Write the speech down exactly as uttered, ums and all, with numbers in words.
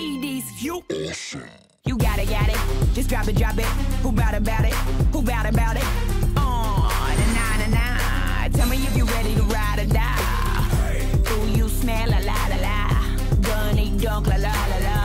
ladies, you awesome. You got it, got it. Just drop it, drop it. Who bout about it? Who bout about it? On na na na. Tell me if you ready to ride or die. Who you smell? La la la la. Gunny dunk la la la la.